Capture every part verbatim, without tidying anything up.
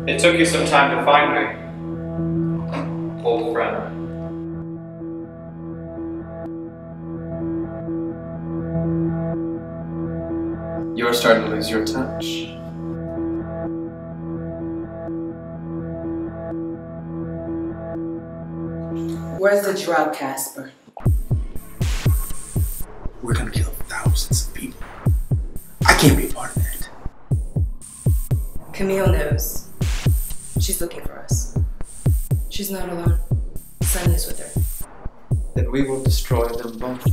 It took you some time to find me, old friend. You're starting to lose your touch. Where's the drought, Casper? We're gonna kill thousands of people. I can't be a part of that. Camille knows. She's looking for us. She's not alone. Sunny is with her. Then we will destroy them both.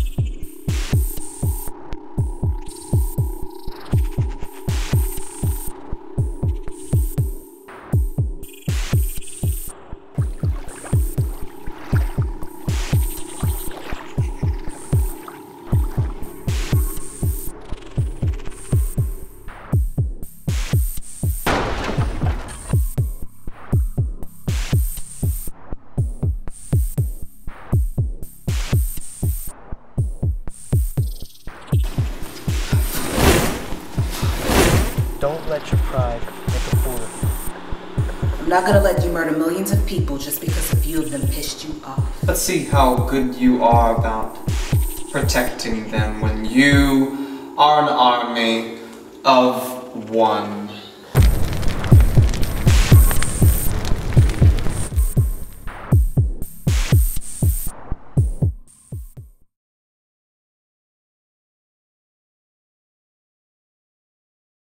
Don't let your pride make a fool of you. I'm not gonna let you murder millions of people just because a few of them pissed you off. Let's see how good you are about protecting them when you are an army of one.